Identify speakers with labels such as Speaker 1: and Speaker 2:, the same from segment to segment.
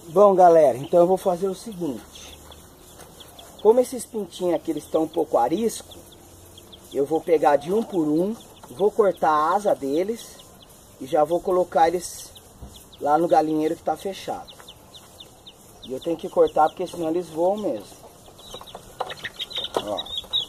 Speaker 1: Bom, galera, então eu vou fazer o seguinte. Como esses pintinhos aqui eles estão um pouco arisco, eu vou pegar de um por um, vou cortar a asa deles e já vou colocar eles lá no galinheiro que está fechado. E eu tenho que cortar porque senão eles voam mesmo. Ó.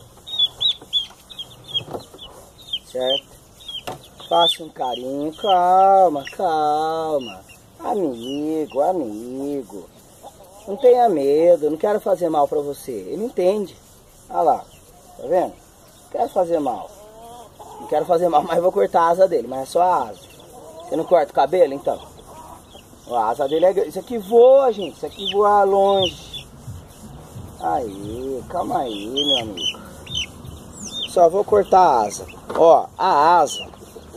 Speaker 1: Certo? Faça um carinho, calma, calma. Amigo, amigo. Não tenha medo, não quero fazer mal pra você. Ele entende. Olha lá, tá vendo? Não quero fazer mal. Não quero fazer mal, mas vou cortar a asa dele, mas é só a asa. Você não corta o cabelo, então? A asa dele é grande. Isso aqui voa, gente. Isso aqui voa longe. Aí, calma aí, meu amigo. Só vou cortar a asa. Ó, a asa.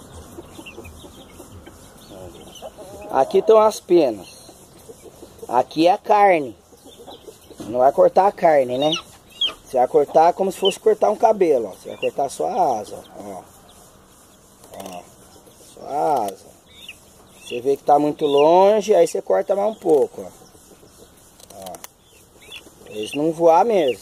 Speaker 1: Aqui estão as penas. Aqui é a carne. Não vai cortar a carne, né? Você vai cortar como se fosse cortar um cabelo, ó. Você vai cortar só a asa, ó. Ó. Só a asa. Você vê que tá muito longe, aí você corta mais um pouco, ó. Ó. Pra eles não voar mesmo.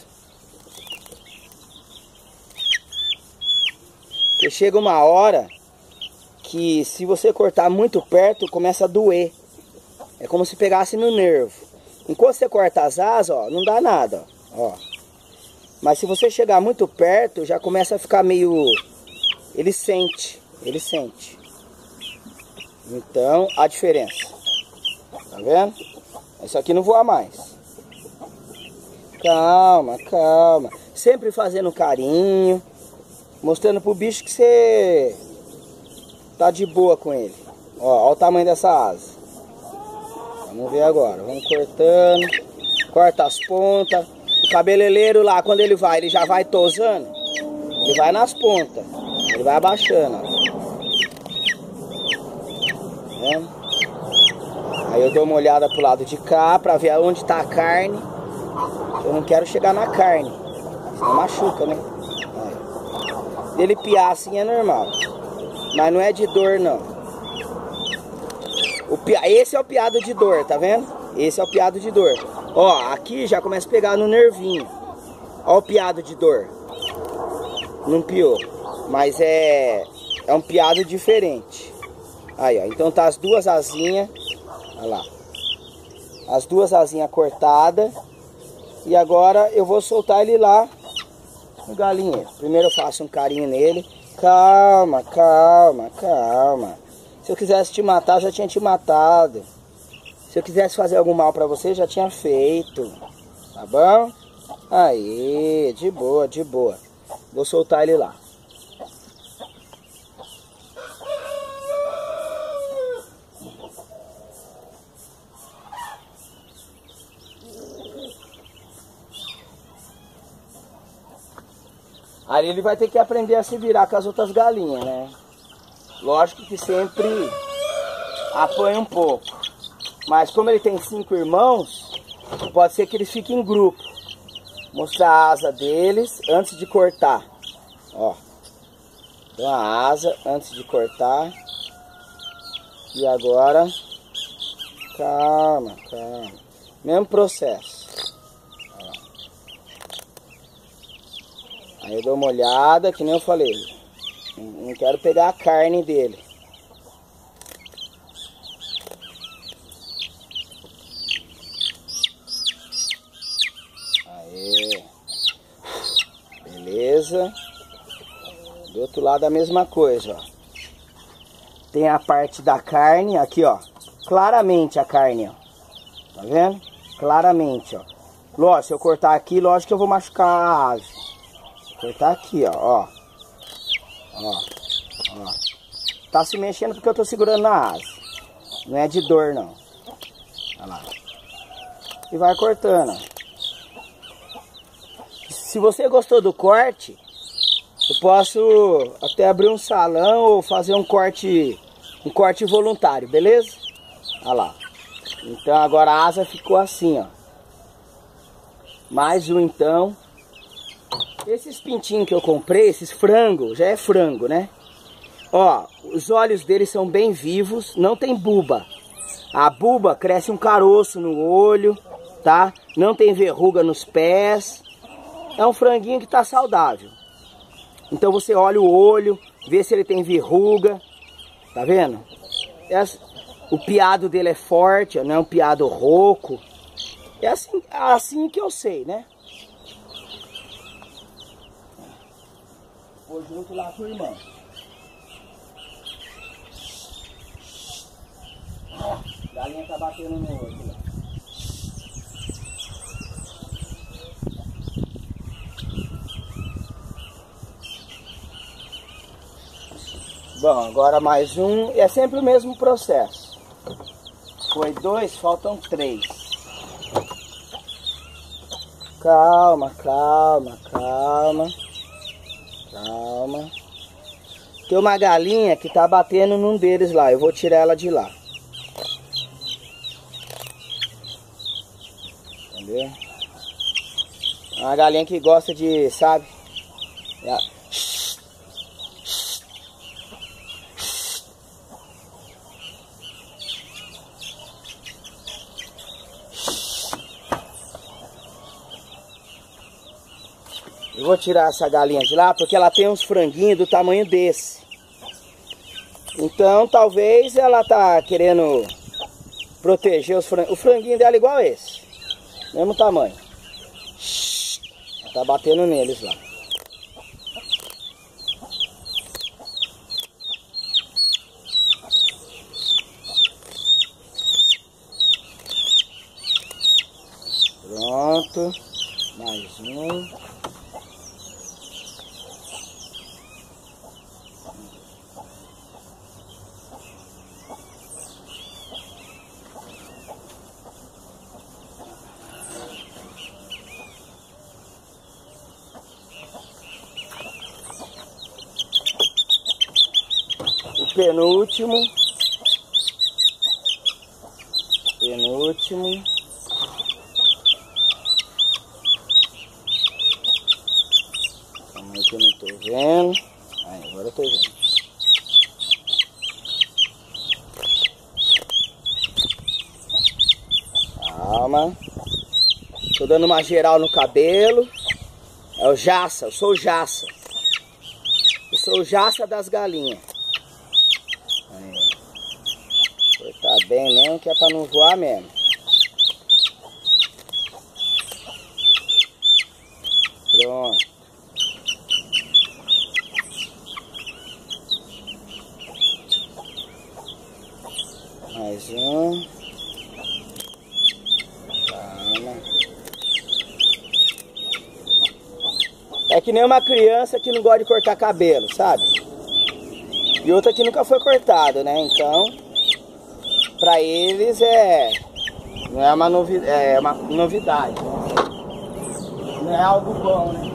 Speaker 1: Porque chega uma hora que se você cortar muito perto, começa a doer. É como se pegasse no nervo. Enquanto você corta as asas, ó, não dá nada, ó. Mas se você chegar muito perto, já começa a ficar meio... Ele sente. Então, a diferença. Tá vendo? Isso aqui não voa mais. Calma, calma. Sempre fazendo carinho. Mostrando pro bicho que você tá de boa com ele. Ó, ó o tamanho dessa asa. Vamos ver agora. Vamos cortando. Corta as pontas. O cabeleireiro lá, quando ele já vai tosando. Ele vai nas pontas. Ele vai abaixando, ó. Vendo? Aí eu dou uma olhada pro lado de cá pra ver onde tá a carne. Eu não quero chegar na carne, senão machuca, né? Aí. Ele piar assim é normal, mas não é de dor não. Esse é o piado de dor, tá vendo? Esse é o piado de dor. Ó, aqui já começa a pegar no nervinho. Ó o piado de dor. Não piou, mas é um piado diferente. Aí, ó, então tá as duas asinhas, olha lá, as duas asinhas cortadas. E agora eu vou soltar ele lá no galinheiro. Primeiro eu faço um carinho nele. Calma, calma, calma. Se eu quisesse te matar, já tinha te matado. Se eu quisesse fazer algum mal pra você, já tinha feito. Tá bom? Aí, de boa, de boa. Vou soltar ele lá. Aí ele vai ter que aprender a se virar com as outras galinhas, né? Lógico que sempre apanha um pouco. Mas como ele tem 5 irmãos, pode ser que eles fiquem em grupo. Mostrar a asa deles antes de cortar. Ó. Então a asa antes de cortar. E agora... Calma, calma. Mesmo processo. Aí eu dou uma olhada, que nem eu falei. Não quero pegar a carne dele. Aí. Beleza. Do outro lado a mesma coisa, ó. Tem a parte da carne, aqui, ó. Claramente a carne, ó. Tá vendo? Claramente, ó. Lógico, se eu cortar aqui, lógico que eu vou machucar a ave. Cortar aqui, ó. Ó. Tá se mexendo porque eu tô segurando na asa. Não é de dor, não. Olha lá. E vai cortando, ó. Se você gostou do corte, eu posso até abrir um salão ou fazer um corte voluntário, beleza? Olha lá. Então agora a asa ficou assim, ó. Mais um então. Esses pintinhos que eu comprei, esses frangos, já é frango, né? Ó, os olhos deles são bem vivos, não tem buba. A buba cresce um caroço no olho, tá? Não tem verruga nos pés. É um franguinho que tá saudável. Então você olha o olho, vê se ele tem verruga. Tá vendo? O piado dele é forte, não é um piado rouco. É assim que eu sei, né? Vou junto lá com o irmão. Ó, a galinha tá batendo no outro lá. Bom, agora mais um. E é sempre o mesmo processo. Foi 2, faltam 3. Calma, calma, calma. Calma. Tem uma galinha que tá batendo num deles lá. Eu vou tirar ela de lá. Entendeu? É uma galinha que gosta de, sabe? Eu vou tirar essa galinha de lá porque ela tem uns franguinhos do tamanho desse. Então talvez ela tá querendo proteger os franguinhos. O franguinho dela é igual esse. Mesmo tamanho. Ela tá batendo neles lá. Pronto. Mais um. Penúltimo. Penúltimo. Calma aí que eu não tô vendo. Aí, agora eu tô vendo. Calma. Tô dando uma geral no cabelo. É o Jaça, eu sou o Jaça. Eu sou o Jaça das galinhas. Cortar bem mesmo, que é pra não voar mesmo. Pronto. Mais um. Calma. É que nem uma criança que não gosta de cortar cabelo, sabe? E outra que nunca foi cortado, né? Então, pra eles não é uma novidade, é uma novidade. Não é algo bom, né?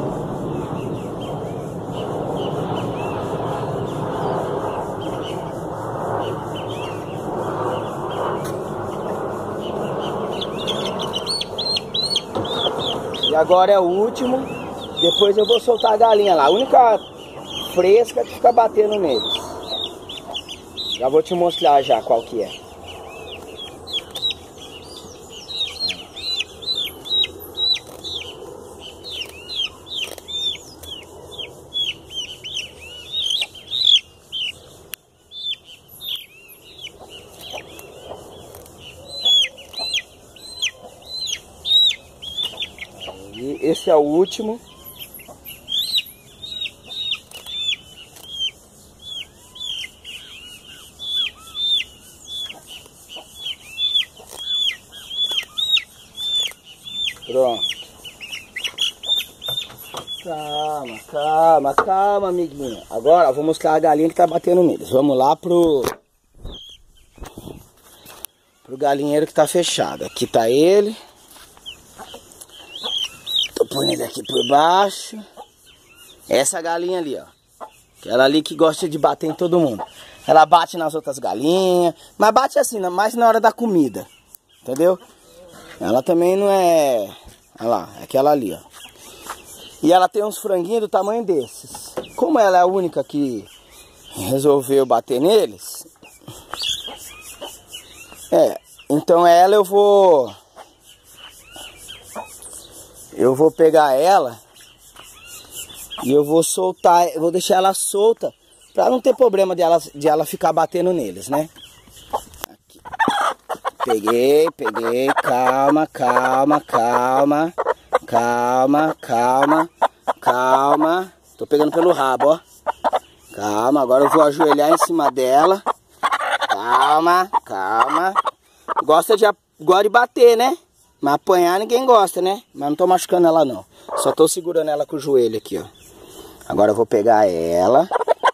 Speaker 1: E agora é o último. Depois eu vou soltar a galinha lá. A única fresca que fica batendo neles. Já vou te mostrar já qual que é. E esse é o último. Pronto. Calma, calma, calma, amiguinho. Agora eu vou mostrar a galinha que tá batendo neles. Vamos lá pro galinheiro que tá fechado. Aqui tá ele. Tô pondo ele aqui por baixo. Essa galinha ali, ó. Aquela ali que gosta de bater em todo mundo. Ela bate nas outras galinhas. Mas bate assim, mais na hora da comida. Entendeu? Ela também não é... Olha lá, é aquela ali, ó. E ela tem uns franguinhos do tamanho desses. Como ela é a única que resolveu bater neles, Então ela eu vou pegar ela e eu vou soltar, eu vou deixar ela solta pra não ter problema de ela ficar batendo neles, né? Aqui. Peguei, calma, tô pegando pelo rabo, ó. Calma, agora eu vou ajoelhar em cima dela. Calma. Gosta de bater, né? Mas apanhar ninguém gosta, né? Mas não tô machucando ela não. Só tô segurando ela com o joelho aqui, ó. Agora eu vou pegar ela.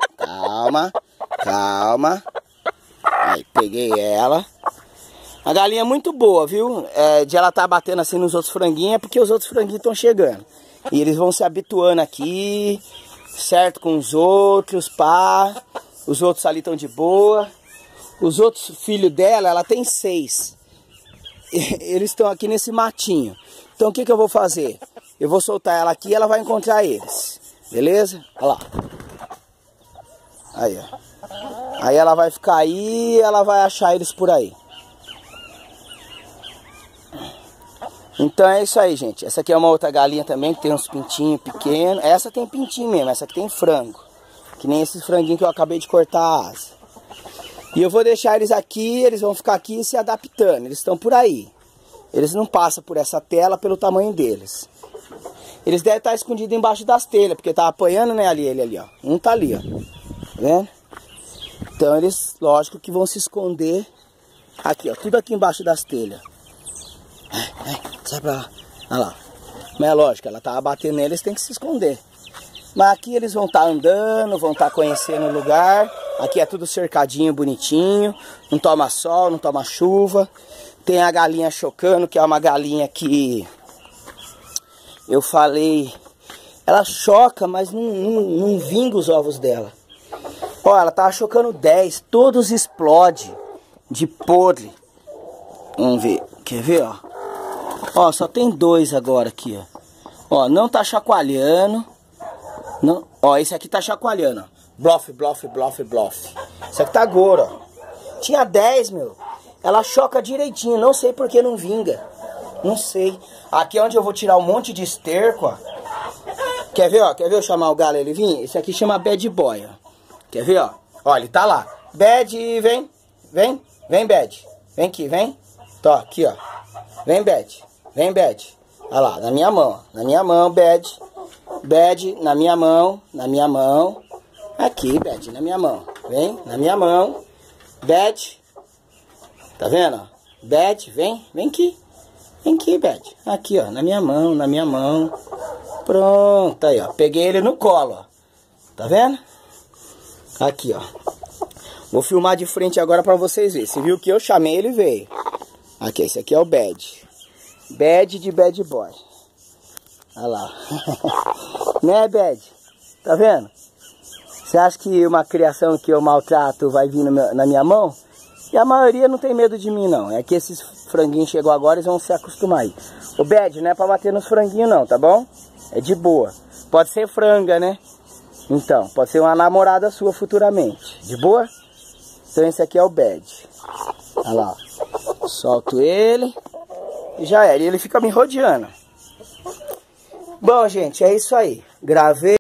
Speaker 1: Calma. Aí, peguei ela. A galinha é muito boa, viu? De ela tá batendo assim nos outros franguinhos, é porque os outros franguinhos estão chegando. E eles vão se habituando aqui, certo? Com os outros, pá. Os outros ali estão de boa. Os outros filhos dela, ela tem 6. Eles estão aqui nesse matinho. Então o que eu vou fazer? Eu vou soltar ela aqui e ela vai encontrar eles. Beleza? Olha lá. Aí, ó. Aí ela vai ficar aí e ela vai achar eles por aí. Então é isso aí, gente. Essa aqui é uma outra galinha também, que tem uns pintinhos pequenos. Essa tem pintinho mesmo, essa aqui tem frango. Que nem esses franguinhos que eu acabei de cortar a asa. E eu vou deixar eles aqui, eles vão ficar aqui se adaptando. Eles estão por aí. Eles não passam por essa tela pelo tamanho deles. Eles devem estar escondidos embaixo das telhas, porque tá apanhando, né, ele ali, ó. Um tá ali, ó. Tá vendo? Então eles, lógico que vão se esconder aqui, ó. Tudo aqui embaixo das telhas. Sai pra lá. Olha lá. Mas é lógico, ela tá batendo neles, tem que se esconder. Mas aqui eles vão estar andando, vão estar conhecendo o lugar. Aqui é tudo cercadinho, bonitinho. Não toma sol, não toma chuva. Tem a galinha chocando, que é uma galinha que eu falei. Ela choca, mas não vinga os ovos dela. Ó, ela tava chocando 10. Todos explodem de podre. Vamos ver. Quer ver, ó? Ó, só tem 2 agora aqui, ó. Ó, não tá chacoalhando. Não. Ó, esse aqui tá chacoalhando, ó. Blof. Esse aqui tá agora, ó. Tinha 10, meu. Ela choca direitinho. Não sei por que não vinga. Não sei. Aqui é onde eu vou tirar um monte de esterco, ó. Quer ver, ó? Quer ver eu chamar o galo ele vir? Esse aqui chama Bad Boy, ó. Quer ver, ó? Ó, ele tá lá. Bad, vem. Vem, Bad. Vem aqui, vem. Tô, aqui, ó. Vem, Bad. Olha lá, na minha mão. Na minha mão, Bad. Bad, na minha mão. Aqui, Bad, na minha mão. Vem, na minha mão. Bad. Tá vendo? Bad, vem aqui. Vem aqui, Bad. Aqui, ó, na minha mão. Pronto, aí, ó. Peguei ele no colo, ó. Tá vendo? Aqui, ó. Vou filmar de frente agora pra vocês verem. Você viu que eu chamei, ele veio. Aqui, esse aqui é o Bad. Bad de Bad Boy. Olha lá. Né, Bad? Tá vendo? Você acha que uma criação que eu maltrato vai vir na minha mão? E a maioria não tem medo de mim, não. É que esses franguinhos chegou agora, eles vão se acostumar aí. O Bad não é pra bater nos franguinhos, não, tá bom? É de boa. Pode ser franga, né? Então, pode ser uma namorada sua futuramente. De boa? Então esse aqui é o Bad. Olha lá, ó. Solto ele. E já era. E ele fica me rodeando. Bom, gente, é isso aí. Gravei.